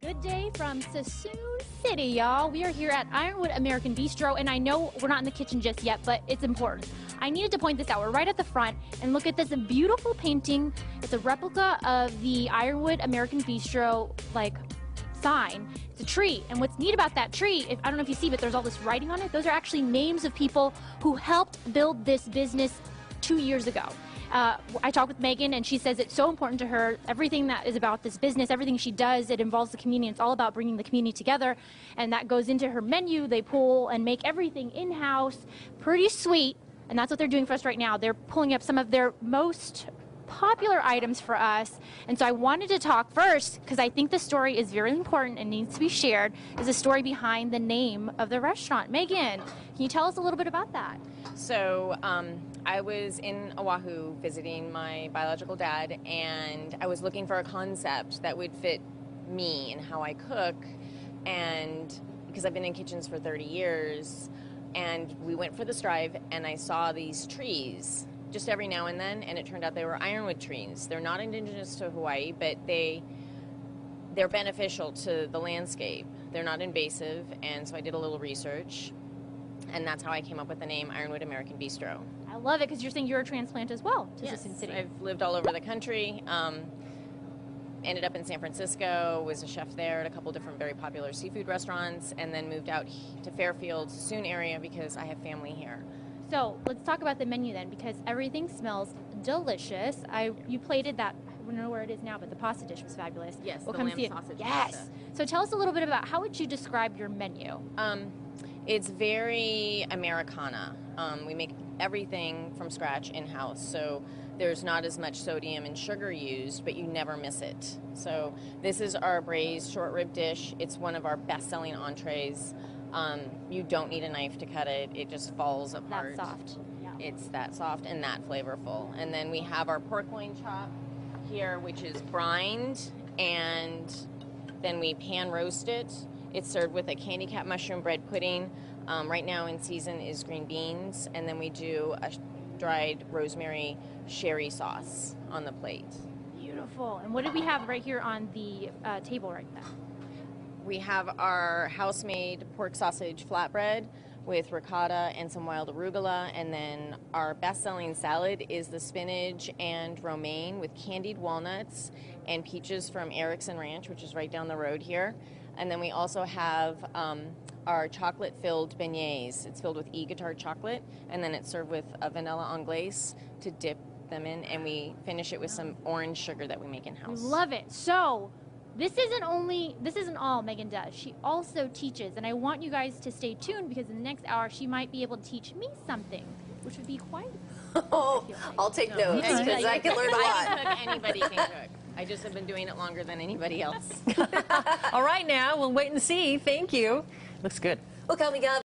Good day from Sassoon City, y'all. We are here at Ironwood American Bistro, and I know we're not in the kitchen just yet, but it's important. I needed to point this out. We're right at the front, and look at this beautiful painting. It's a replica of the Ironwood American Bistro, sign. It's a tree, and what's neat about that tree, I don't know if you see, but there's all this writing on it. Those are actually names of people who helped build this business 2 years ago. I talked with Megan, and she says it's so important to her. Everything that is about this business, everything she does, it involves the community. It's all about bringing the community together, and that goes into her menu. They pull and make everything in-house. Pretty sweet, and that's what they're doing for us right now. They're pulling up some of their most popular items for us, and so I wanted to talk first, because I think the story is very important and needs to be shared, is the story behind the name of the restaurant. Megan, can you tell us a little bit about that? So I was in Oahu visiting my biological dad, and I was looking for a concept that would fit me and how I cook, and because I've been in kitchens for 30 years, and we went for the Strive, and I saw these trees just every now and then, and it turned out they were ironwood trees. They're not indigenous to Hawaii, but they're beneficial to the landscape. They're not invasive, and so I did a little research, and that's how I came up with the name Ironwood American Bistro. I love it, because you're saying you're a transplant as well to Yes, Sassoon City. I've lived all over the country. Ended up in San Francisco, was a chef there at a couple different very popular seafood restaurants, and then moved out to Fairfield, Sassoon area, because I have family here. So let's talk about the menu then, because everything smells delicious. You plated that, I don't know where it is now, but the pasta dish was fabulous. Yes, we'll the come lamb see it. sausage Yes. pasta. So tell us a little bit about, how would you describe your menu? It's very Americana. We make everything from scratch in-house, so there's not as much sodium and sugar used, but you never miss it. So this is our braised short rib dish. It's one of our best-selling entrees. You don't need a knife to cut it. It just falls apart. That soft. Yeah. It's that soft and that flavorful. And then we have our pork loin chop here, which is brined, and then we pan roast it. It's served with a candy cap mushroom bread pudding. Right now in season is green beans, and then we do a dried rosemary sherry sauce on the plate. Beautiful. And what did we have right here on the table right now? We have our house-made pork sausage flatbread with ricotta and some wild arugula, and then our best-selling salad is the spinach and romaine with candied walnuts and peaches from Erickson Ranch, which is right down the road here. And then we also have our chocolate-filled beignets. It's filled with e-guitar chocolate, and then it's served with a vanilla anglaise to dip them in, and we finish it with some orange sugar that we make in-house. Love it. So this isn't all Megan does. She also teaches, and I want you guys to stay tuned, because in the next hour she might be able to teach me something, which would be quite. Oh, I'll take notes, because I can learn a lot. Anybody can cook. I just have been doing it longer than anybody else. All right, now we'll wait and see. Thank you. Looks good. Well, coming up.